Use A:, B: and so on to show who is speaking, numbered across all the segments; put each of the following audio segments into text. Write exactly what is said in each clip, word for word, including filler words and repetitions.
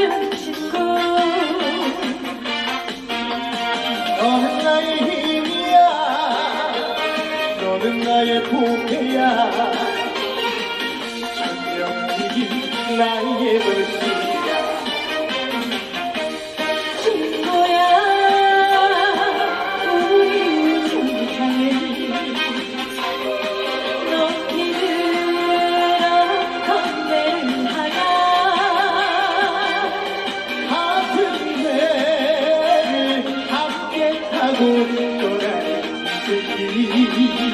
A: 춤 춘고
B: 너는 나의 힘이야 너는 나의 보배야 천년이긴 나의 벌칙이야
A: 친구야 우리 우정을 높이 들어 건네하야
B: 같은 배를 함께 타고 떠나는 새끼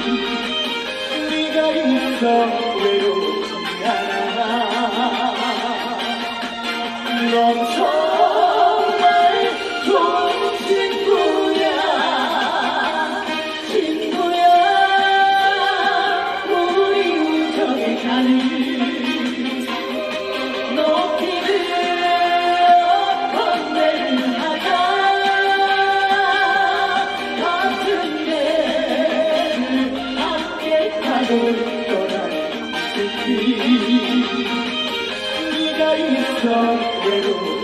B: 네가 있어 외롭지 않아 넌 정말 좋은 친구야
A: 친구야 우리 우정의 가는 높이 들어 건네하자
B: 같은 배를 함께 타고 떠나는 새끼 네가 있어 외롭지